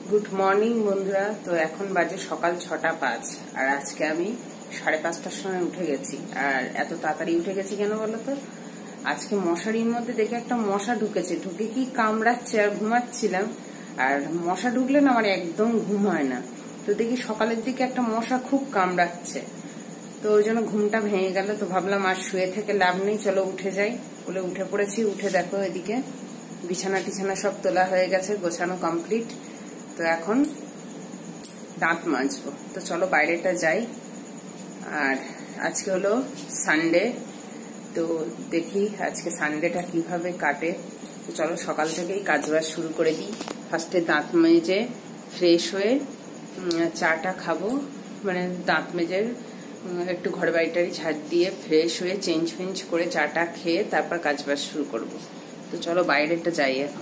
Good morning বন্ধুরা। তো এখন বাজে সকাল 6:05 আর আজকে আমি 5:30টার সময় উঠে গেছি। আর এত তাড়াতাড়ি উঠে গেছি কেন বলো তো? আজকে মশারির মধ্যে দেখে একটা মশা ঢুকেছে, ঢুকে কি কামড়াচ্ছে আর ঘুমাচ্ছিলাম। আর মশা ঢুকলে না আমার একদম ঘুম হয় না। তো দেখি সকালের দিকে একটা মশা খুব কামড়াচ্ছে, তো ওই জন্য ঘুমটা ভেঙে গেল। তো ভাবলাম আর শুয়ে থেকে লাভ নেই, চলো উঠে যাই বলে উঠে পড়েছি। উঠে দেখো এদিকে বিছানা টিছানা সব তোলা হয়ে গেছে, গোছানো কমপ্লিট। তো এখন দাঁত মাজবো, তো চলো বাইরেটা যাই। আর আজকে হলো সানডে, তো দেখি আজকে সানডেটা কিভাবে কাটে। তো চলো সকাল থেকেই কাজবাজ শুরু করে দিই। ফার্স্টে দাঁত মেজে ফ্রেশ হয়ে চাটা খাবো, মানে দাঁত মেজে একটু ঘর বাড়িটারি ঝাড় দিয়ে ফ্রেশ হয়ে চেঞ্জ ফেঞ্জ করে চাটা খেয়ে তারপর কাজবাজ শুরু করব। তো চলো বাইরেটা যাই এখন।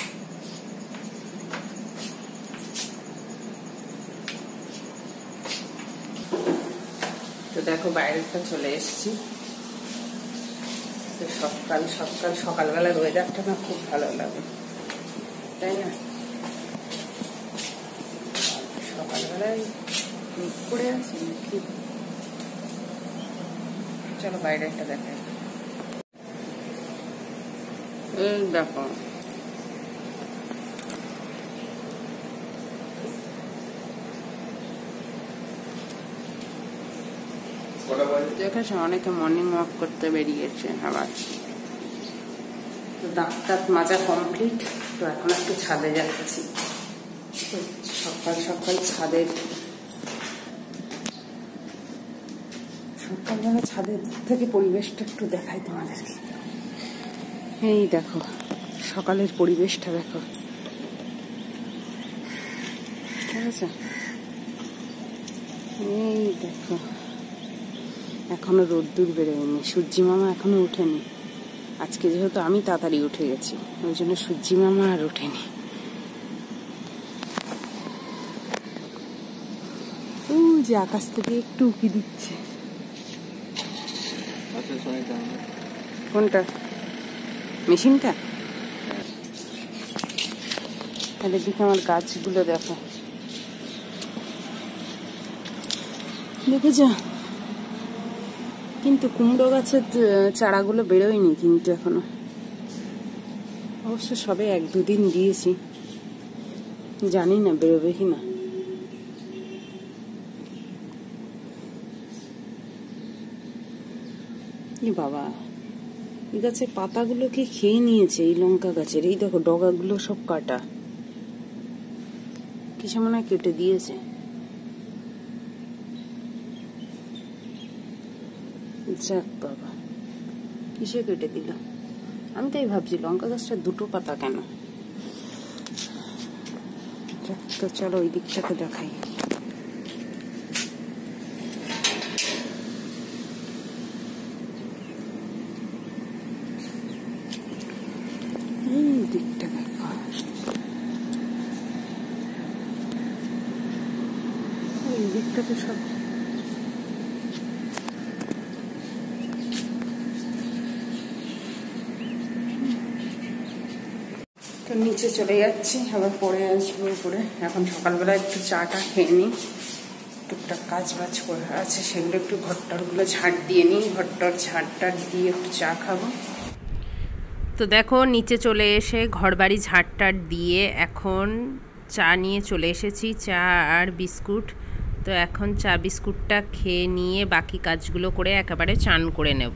তো দেখো বাইরেটা চলে এসেছি। তো সকালবেলার ওয়েদারটা না খুব ভালো লাগে, তাই না? সকালবেলায় করে আছি কি, চলো বাইরেটা দেখাই। এই দেখো দেখেছো, অনেকে মর্নিং ওয়াক করতে বেরিয়েছে আবার। তো দাঁত মাজা কমপ্লিট। তো এখন একটু ছাদে যাচ্ছি। তো সকাল ছাদের সকালবেলা ছাদের থেকে পরিবেশটা একটু দেখাই তোমাদেরকে। এই দেখো সকালের পরিবেশটা দেখো, ঠিক আছে? এই দেখো এখনো রোদ্দুর বেরোয়নি, সূর্যি মামা এখনো উঠেনি। আজকে যেহেতু আমি তাড়াতাড়ি উঠে গেছি ওই জন্য সূর্যি মামা আর ওঠেনি। যে আকাশ থেকে একটু উকি দিচ্ছে। কোনটা? মেশিনটা? তাহলে দিকে আমার গাছগুলো দেখো, দেখেছ? কিন্তু কুমড়ো গাছের চারাগুলো বেরোয়নি কিন্তু এখনো, অবশ্য সবে 1-2 দিন দিয়েছি, জানি না বেরোবে কিনা। বাবা, এই গাছের পাতাগুলোকে খেয়ে নিয়েছে, এই লঙ্কা গাছের। এই দেখো ডগাগুলো সব কাটা, কিছু মনে হয় কেটে দিয়েছে। যাক বাবা, কিসে কেটে দিল? আমি তাই ভাবছি লঙ্কা গাছটা 2টো পাতা কেন। তো চলো ওই দিকটাকে দেখাই। এই দিকটা দেখো, এই দিকটাতে সব তো নিচে চলে যাচ্ছি, আবার পরে আসবো উপরে। এখন সকালবেলা একটু চাটা খেয়ে নিই, টুকটাক কাজ বাজ করে আছে সেগুলো একটু ঘরটারগুলো ঝাঁট দিয়ে নিই। ঘরটার ঝাঁটটা দিয়ে একটু চা খাবো। তো দেখো নিচে চলে এসে ঘর বাড়ি ঝাঁটটার দিয়ে এখন চা নিয়ে চলে এসেছি, চা আর বিস্কুট। তো এখন চা বিস্কুটটা খেয়ে নিয়ে বাকি কাজগুলো করে একেবারে চান করে নেব।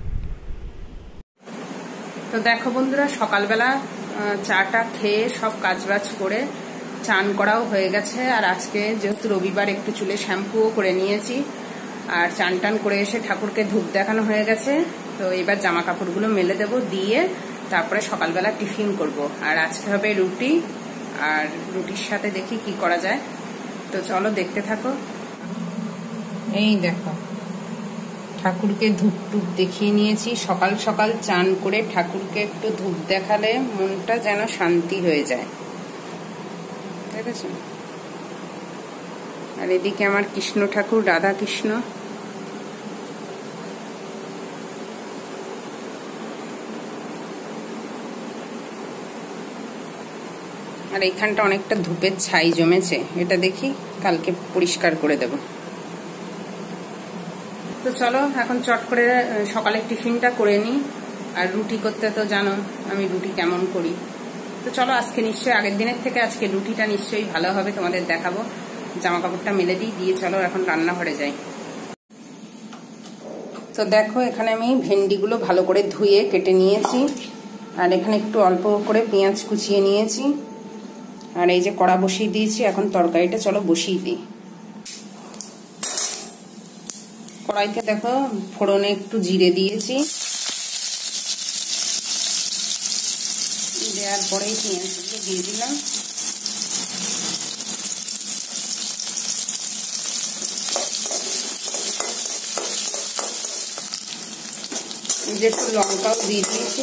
তো দেখো বন্ধুরা, সকালবেলা চাটা খেয়ে সব কাজবাজ করে চান করাও হয়ে গেছে। আর আজকে যেহেতু রবিবার একটু চুলে শ্যাম্পুও করে নিয়েছি। আর চান টান করে এসে ঠাকুরকে ধূপ দেখানো হয়ে গেছে। তো এবার জামা কাপড়গুলো মেলে দেব, দিয়ে তারপরে সকালবেলা টিফিন করব। আর আজকে হবে রুটি, আর রুটির সাথে দেখি কি করা যায়। তো চলো দেখতে থাকো। এই দেখো ঠাকুরকে ধূপ টুপ দেখিয়ে নিয়েছি। সকাল সকাল চান করে ঠাকুরকে একটু ধূপ দেখালে মনটা যেন শান্তি হয়ে যায়, ঠিক আছে? আর এদিকে আমার কৃষ্ণ ঠাকুর, রাধা কৃষ্ণ। আর এইখানটা অনেকটা ধূপের ছাই জমেছে, এটা দেখি কালকে পরিষ্কার করে দেব। তো চলো এখন চট করে সকালের টিফিনটা করে নিই। আর রুটি করতে তো জানো আমি রুটি কেমন করি। তো চলো আজকে নিশ্চয়ই আগের দিনের থেকে আজকে রুটিটা নিশ্চয়ই ভালো হবে, তোমাদের দেখাবো। জামা কাপড়টা মেলে দিয়ে চলো এখন রান্নাঘরে যাই। তো দেখো এখানে আমি ভেন্ডিগুলো ভালো করে ধুয়ে কেটে নিয়েছি, আর এখানে একটু অল্প করে পেঁয়াজ কুচিয়ে নিয়েছি, আর এই যে কড়া বসিয়ে দিয়েছি। এখন তরকারিটা চলো বসিয়ে দিই। কড়াইতে দেখো ফোড়নে একটু জিরে দিয়েছি, দেওয়ার পরেই পেঁয়াজগুলো দিয়ে দিলাম। যে একটু লঙ্কাও দিয়ে দিয়েছি।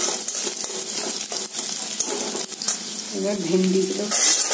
এবার ভেন্ডিগুলো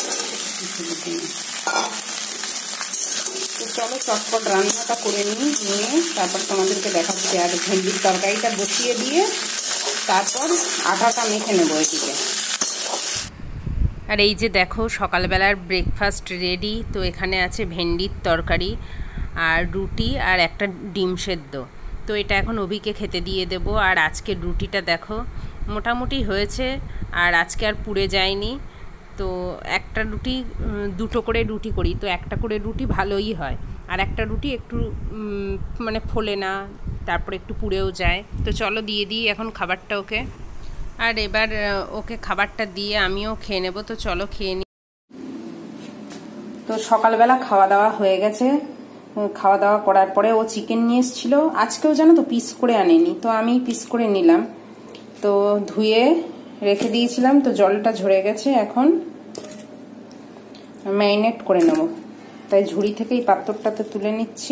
তো চলো চটপট রান্নাটা করে নিয়ে তারপর তোমাদেরকে দেখাচ্ছি। আর ভেন্ডির তরকারিটা বসিয়ে দিয়ে তারপর আটাটা মেখে নেবো এদিকে। আর এই যে দেখো সকালবেলার ব্রেকফাস্ট রেডি। তো এখানে আছে ভেন্ডির তরকারি আর রুটি আর একটা ডিম সেদ্ধ। তো এটা এখন অভিকে খেতে দিয়ে দেব। আর আজকের রুটিটা দেখো মোটামুটি হয়েছে, আর আজকে আর পুড়ে যায়নি। তো একটা রুটি দুটো করে রুটি করি, তো একটা করে রুটি ভালোই হয়, আর একটা রুটি একটু মানে ফোলে না, তারপরে একটু পুড়েও যায়। তো চলো দিয়ে দিই এখন খাবারটা ওকে। আর এবার ওকে খাবারটা দিয়ে আমিও খেয়ে নেব। তো চলো খেয়ে নিই। তো সকালবেলা খাওয়া দাওয়া হয়ে গেছে। খাওয়া দাওয়া করার পরে ও চিকেন নিয়ে এসেছিল, আজকেও জানো তো পিস করে আনেনি, তো আমি পিস করে নিলাম। তো ধুয়ে রেখে দিয়েছিলাম, তো জলটা ঝরে গেছে। এখন ম্যারিনেট করে নেব, তাই ঝুড়ি থেকে এই পাত্রটাতে তুলে নিচ্ছি,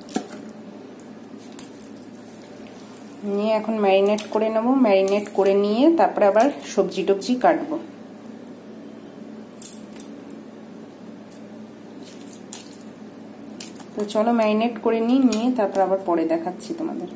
নিয়ে এখন ম্যারিনেট করে নেব। ম্যারিনেট করে নিয়ে তারপরে আবার সবজি টবজি কাটবো। তো চলো ম্যারিনেট করে নিয়ে তারপর আবার পরে দেখাচ্ছি তোমাদের।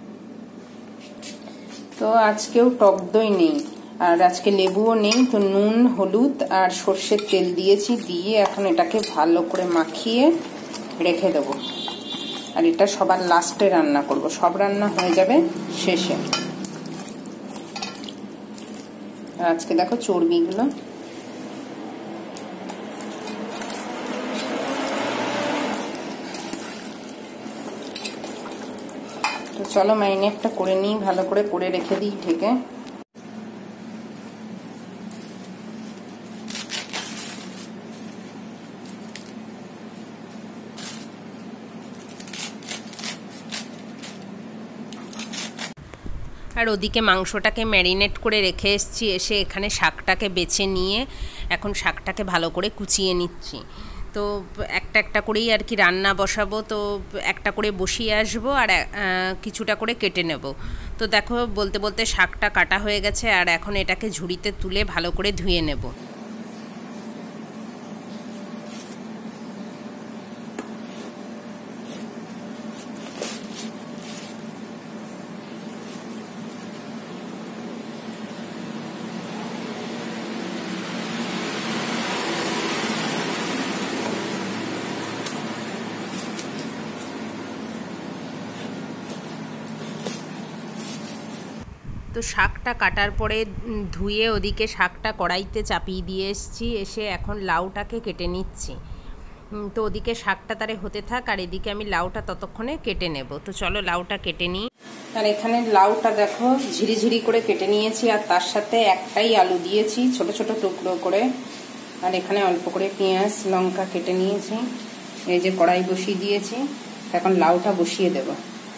তো আজকেও টক দই নেই, আর আজকে লেবুও নেই। তো নুন হলুদ আর সর্ষের তেল দিয়েছি, দিয়ে এখন এটাকে ভালো করে মাখিয়ে রেখে দেবো। আর এটা সবার লাস্টে রান্না করব, সব রান্না হয়ে যাবে শেষে। আর আজকে দেখো চর্বিগুলো। তো চলো ম্যারিনেটটা করে নিই, ভালো করে রেখে দিই ঢেকে। আর ওদিকে মাংসটাকে ম্যারিনেট করে রেখে এসেছি, এসে এখানে শাকটাকে বেছে নিয়ে এখন শাকটাকে ভালো করে কুচিয়ে নিচ্ছি। তো একটা একটা করেই আর কি রান্না বসাবো। তো একটা করে বসিয়ে আসবো আর কিছুটা করে কেটে নেব। তো দেখো বলতে বলতে শাকটা কাটা হয়ে গেছে, আর এখন এটাকে ঝুড়িতে তুলে ভালো করে ধুয়ে নেব। তো শাকটা কাটার পরে ধুয়ে ওদিকে শাকটা কড়াইতে চাপিয়ে দিয়ে এসেছি, এসে এখন লাউটাকে কেটে নিচ্ছি। তো ওদিকে শাকটা তারে হতে থাক, আর এদিকে আমি লাউটা ততক্ষণে কেটে নেব। তো চলো লাউটা কেটে নিই। আর এখানে লাউটা দেখো ঝিরিঝিরি করে কেটে নিয়েছি, আর তার সাথে একটাই আলু দিয়েছি ছোট ছোট টুকরো করে। আর এখানে অল্প করে পেঁয়াজ লঙ্কা কেটে নিয়েছি। এই যে কড়াই বসিয়ে দিয়েছি, এখন লাউটা বসিয়ে দেবো।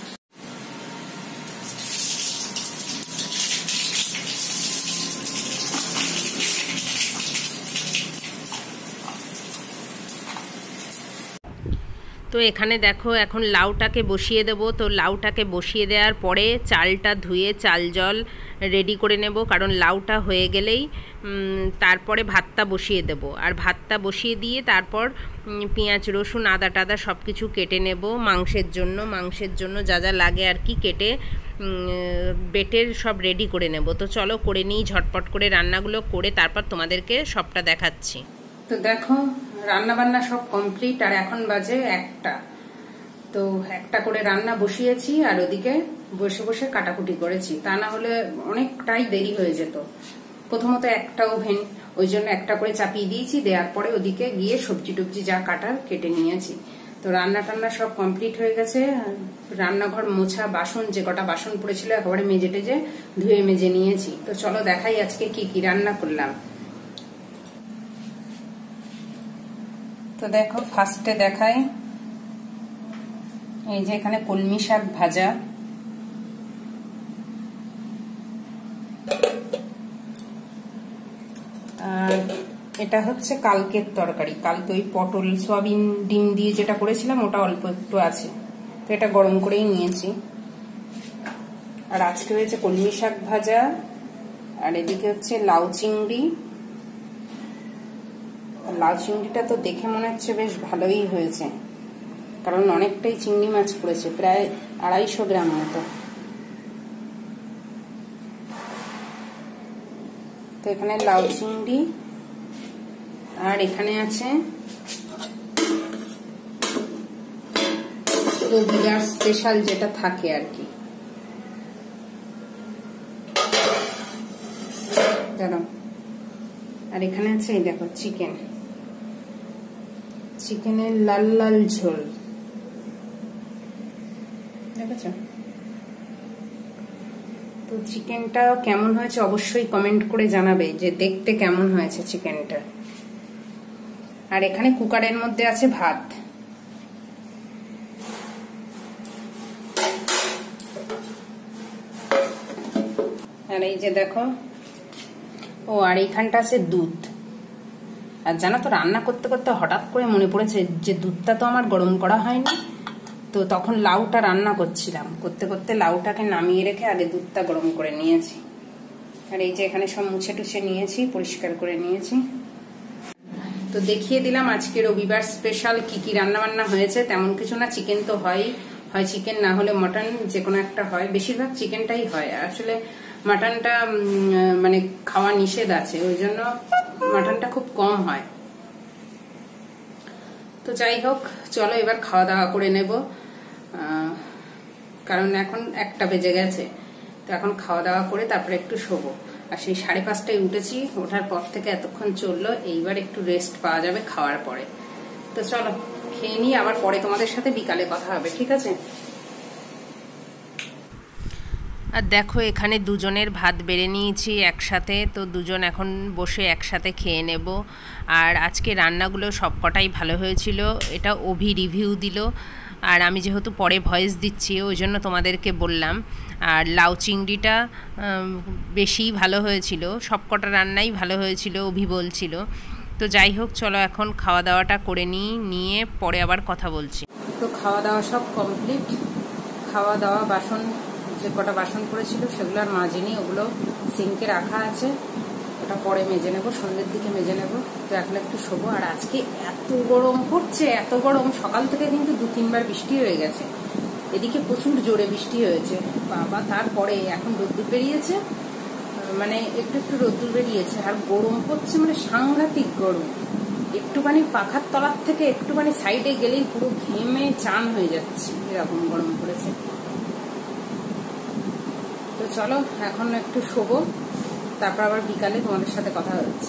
তো এখানে দেখো এখন লাউটাকে বসিয়ে দেব। তো লাউটাকে বসিয়ে দেওয়ার পরে চালটা ধুয়ে চাল জল রেডি করে নেব, কারণ লাউটা হয়ে গেলেই তারপরে ভাতটা বসিয়ে দেব। আর ভাতটা বসিয়ে দিয়ে তারপর পেঁয়াজ রসুন আদা টাদা সব কিছু কেটে নেব মাংসের জন্য যা যা লাগে আর কি কেটে বেটের সব রেডি করে নেব। তো চলো করে নিই ঝটপট করে, রান্নাগুলো করে তারপর তোমাদেরকে সবটা দেখাচ্ছি। তো দেখো রান্না বান্না সব কমপ্লিট, আর এখন বাজে 1টা। তো একটা করে রান্না বসিয়েছি আর ওদিকে বসে বসে কাটাকুটি করেছি, তা না হলে অনেকটাই দেরি হয়ে যেত। প্রথমত একটা ওভেন, ওই জন্য একটা করে চাপিয়ে দিয়েছি, দেওয়ার পরে ওদিকে গিয়ে সবজি টবজি যা কাটার কেটে নিয়েছি। তো রান্না টান্না সব কমপ্লিট হয়ে গেছে। রান্নাঘর মোছা, বাসন যে কটা বাসন পড়েছিল একেবারে মেজে টেজে ধুয়ে মেজে নিয়েছি। তো চলো দেখাই আজকে কি কি রান্না করলাম। তো দেখো ফার্স্টে দেখাই, এই যে এখানে কলমি শাক ভাজা, আর এটা হচ্ছে কালকের তরকারি। কালকে ওই পটল সয়াবিন ডিম দিয়ে যেটা করেছিলাম ওটা অল্প একটু আছে, তো এটা গরম করেই নিয়েছি। আর আজকে হয়েছে কলমি শাক ভাজা, আর এদিকে হচ্ছে লাউ চিংড়ি। লাউ চিংড়িটা তো দেখে মনে হচ্ছে বেশ ভালোই হয়েছে, কারণ অনেকটাই চিংড়ি মাছ পড়েছে, প্রায় 250 গ্রাম মতো। তো এখানে লাউ চিংড়ি, আর এখানে আছে রবিবার স্পেশাল যেটা থাকে আর কি, জানো। আর এখানে আছে এই দেখো চিকেন, চিকেনের লাল লাল ঝোল দেখেছো। তো চিকেনটা কেমন হয়েছে অবশ্যই কমেন্ট করে জানাবে যে দেখতে কেমন হয়েছে চিকেনটা। আর এখানে কুকারের মধ্যে আছে ভাত। আর এই যে দেখো, ও আর এইখানটা আছে দুধ। আর জানো তো রান্না করতে করতে হঠাৎ করে মনে পড়েছে যে দুধটা তো আমার গরম করা হয়নি, তো তখন লাউটা রান্না করছিলাম, করতে করতে লাউটাকে নামিয়ে রেখে আগে দুধটা গরম করে নিয়েছি। আর এই যে এখানে সব মুছে টুছে নিয়েছি, পরিষ্কার করে নিয়েছি। তো দেখিয়ে দিলাম আজকে রবিবার স্পেশাল কি কি রান্না বান্না হয়েছে। তেমন কিছু না, চিকেন তো হয় চিকেন, না হলে মটন, যে কোনো একটা হয়। বেশিরভাগ চিকেনটাই হয়, আসলে মাটনটা মানে খাওয়া নিষেধ আছে, ওই জন্য মাটনটা খুব কম হয়। তো যাই হোক, চলো এবার খাওয়া দাওয়া করে নেব, কারণ এখন 1টা বেজে গেছে। তো এখন খাওয়া দাওয়া করে তারপরে একটু শোবো। আর সেই 5:30টায় উঠেছি, ওঠার পর থেকে এতক্ষণ চললো, এইবার একটু রেস্ট পাওয়া যাবে খাওয়ার পরে। তো চলো খেয়ে নিই, আবার পরে তোমাদের সাথে বিকালে কথা হবে, ঠিক আছে। আর দেখো এখানে দুজনের ভাত বেড়ে নিয়েছি একসাথে, তো দুজন এখন বসে একসাথে খেয়ে নেব। আর আজকে রান্নাগুলো সবকটাই ভালো হয়েছিল, এটা অভি রিভিউ দিল, আর আমি যেহেতু পরে ভয়েস দিচ্ছি ওই জন্য তোমাদেরকে বললাম। আর লাউ চিংড়িটা বেশি ভালো হয়েছিল, সবকটা রান্নাই ভালো হয়েছিল অভি বলছিল। তো যাই হোক, চলো এখন খাওয়া দাওয়াটা করে নিয়ে পরে আবার কথা বলছি। তো খাওয়া দাওয়া সব কমপ্লিট, খাওয়া দাওয়া বাসন যে কটা বাসন পড়েছিল সেগুলো আর মাজিনি, ওগুলো সিঙ্কে রাখা আছে, ওটা পরে মেজে নেবো, সন্ধ্যের দিকে মেজে নেবো। তো এখন একটু শোবো। আর আজকে এত গরম পড়ছে, এত গরম, সকাল থেকে কিন্তু 2-3 বার বৃষ্টি হয়ে গেছে, এদিকে প্রচুর জোরে বৃষ্টি হয়েছে বাবা। তারপরে এখন রোদ্দুর বেরিয়েছে, মানে একটু একটু রোদ্দুর বেরিয়েছে, আর গরম পড়ছে মানে সাংঘাতিক গরম। একটুখানি পাখার তলার থেকে একটুখানি সাইডে গেলেই পুরো ঘেমে চান হয়ে যাচ্ছে, এরকম গরম পড়েছে। তো চলো এখন একটু শোবো, তারপর আবার বিকালে তোমাদের সাথে কথা হচ্ছে।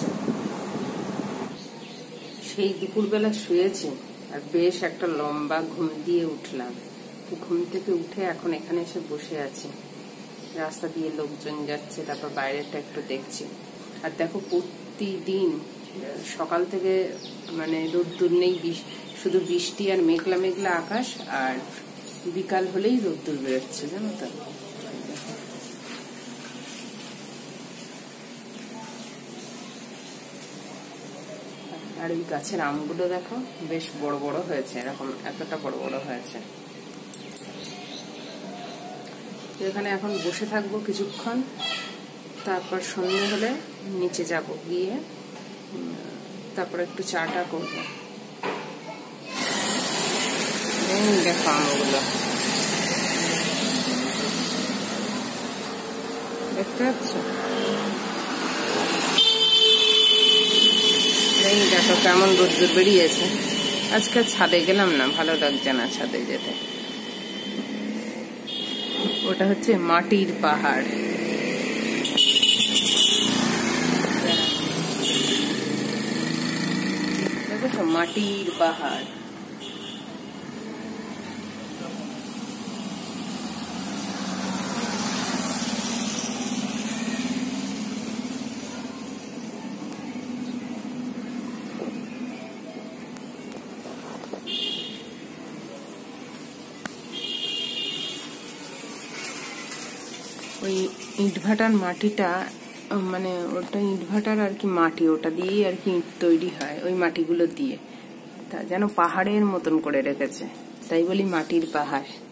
সেই দুপুরবেলা শুয়েছি আর বেশ একটা লম্বা ঘুম দিয়ে উঠলাম। ঘুম থেকে উঠে এখন এখানে এসে বসে আছি, রাস্তা দিয়ে লোকজন যাচ্ছে, তারপর বাইরেটা একটু দেখছি। আর দেখো প্রতিদিন সকাল থেকে মানে রোদ্দুর নেই, শুধু বৃষ্টি আর মেঘলা মেঘলা আকাশ, আর বিকাল হলেই রোদ্দুর বেরোচ্ছে, জানো তো। আর ওই গাছের আমগুলো দেখো বেশ বড় বড় হয়েছে, এরকম এতটা বড় বড় হয়েছে। এখানে এখন বসে থাকবো কিছুক্ষণ, তারপর সন্ধ্যে হলে নিচে যাব, গিয়ে তারপর একটু চাটা করবো। দেখো আমগুলো দেখতে পাচ্ছ? দেখো কেমন রোদ্দুর বেরিয়েছে। আজকে ছাদে গেলাম না, ভালো লাগছে না ছাদে যেতে। ওটা হচ্ছে মাটির পাহাড়। দেখো মাটির পাহাড়। ওই ইটভাটার মাটিটা, মানে ওটা ইটভাটার আর কি মাটি, ওটা দিয়েই আর কি ইট তৈরি হয়, ওই মাটিগুলো দিয়ে। তা যেন পাহাড়ের মতন করে রেখেছে, তাই বলি মাটির পাহাড়।